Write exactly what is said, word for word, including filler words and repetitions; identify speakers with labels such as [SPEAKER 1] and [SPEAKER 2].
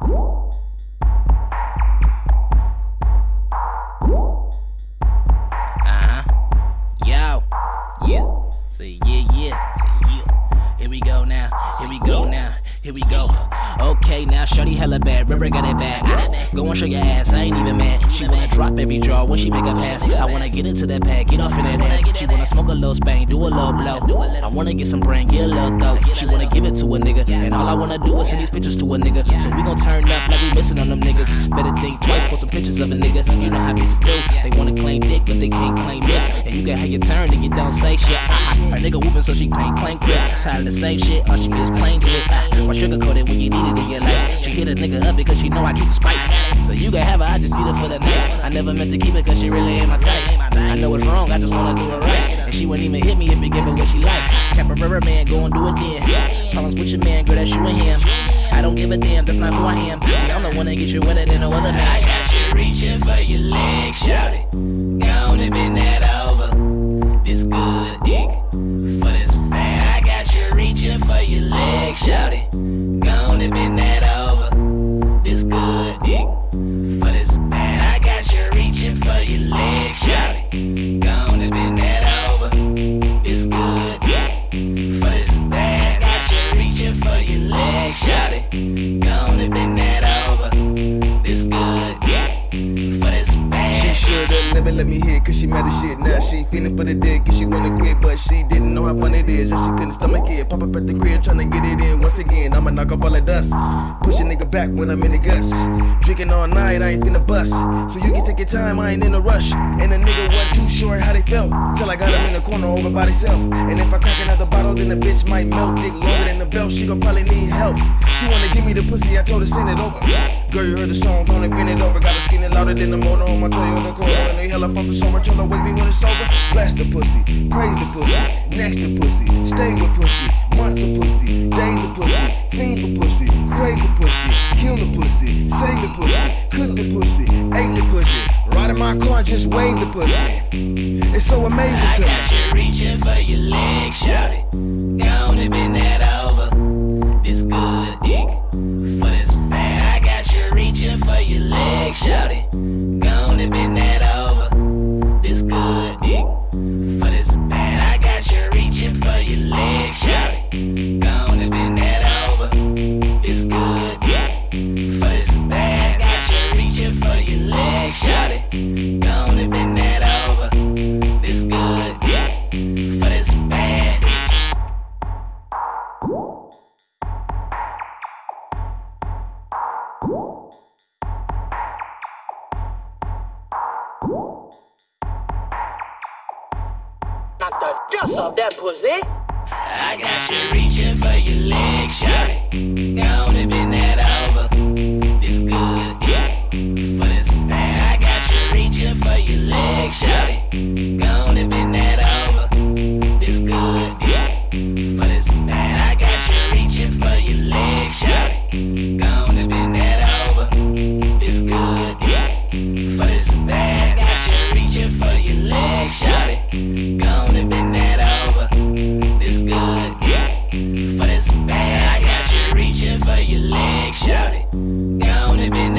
[SPEAKER 1] Uh-huh. Yo. Yeah. Say yeah, yeah. Say yeah. Here we go now. Here we go now. Here we go. Okay, now shorty hella bad. River got it bad. Ah, go and show your ass. I ain't even mad. She wanna drop every draw when she make a pass. I wanna get into that pad, get off in that ass. She wanna smoke a little Spain, do a little blow. I wanna get some brain, get a little dough. She wanna give it to a nigga, and all I wanna do is send these pictures to a nigga. So we gon' turn up like we missing on them niggas. Better think twice, post some pictures of a nigga. You know how bitches do. They wanna claim dick, but they can't claim this. And you got how you turn to get down, say shit. Her nigga whooping, so she can't claim quit. Tired of the same shit, all she is plain good. Why sugarcoat it when you need it in your life? She hit a nigga up because she know I keep the spice. So you can have her, I just need her for the night. I never meant to keep it cause she really ain't my type. I know it's wrong, I just wanna do it right. And she wouldn't even hit me if you give her what she like. Caparera man, go and do it then. Problems with your man, girl, that's you and him. I don't give a damn, that's not who I am. See, I'm the one that get you wetter than no other man. I got you reaching for your legs, shout it. Gone and been that over. This good dick for this man. I got you reaching for your legs, shout it. Gone and been that over. This good dick for this man. I got you reaching for your legs, shout it. Gone and been that over. This good dick for this man. Got you reaching for your legs, shout it. Gone and been that over. This good dick for this man.
[SPEAKER 2] She should've never let me hit cause she mad as shit. Now she feeling for the dick and she wanna quit, but she didn't know how fun it is. And she couldn't stomach it. Pop up at the crib tryna get it in. Once again, I'ma knock off all the dust. Push a nigga back when I'm in the guts. Drinking all night, I ain't finna bust. So you can take your time, I ain't in a rush. And the nigga wasn't too sure how they felt till I got him in the corner over by himself. And if I crack another bottle, then the bitch might melt. Dick longer than the belt, she gon' probably need help. She wanna give me the pussy, I told her send it over. Girl, you heard the song, gonna bend it over. Got her skinny louder than the motor on my Toyota Corolla. And they hella fun for so much, y'all wake me when it's over. Bless the pussy, praise the pussy, next the pussy, stay with pussy, months of pussy, days of pussy, fiend for pussy, crave the pussy, kill the pussy, save the pussy, cook the pussy, ate the pussy, ride in my car and just wave the pussy. It's so amazing to me.
[SPEAKER 1] I got you reaching for your legs, shout it. Gone and been that over. This good dick for this man. I got you reaching for your legs, shout it. Gone and been that over. This good dick for this man. I got you reaching for your legs, shout it. Gone and been that over. This good dick for this man. Got you reaching for your legs, shout it. Gone and been that over. This good dick for this man.
[SPEAKER 3] Knock the dust off that pussy.
[SPEAKER 1] I got you reaching for your legs, shout it. Gone and been that over. This good dick for this man. I got you reaching for your legs, shout it. Gone and been that over. This good dick for this man. I got you reaching for your legs, shout it. Gone and been that over. This good dick for this man. Got you reaching for your legs, shout it. Gone and been that over. This good dick for this man. I got you reaching for your legs, shout it. Gone and been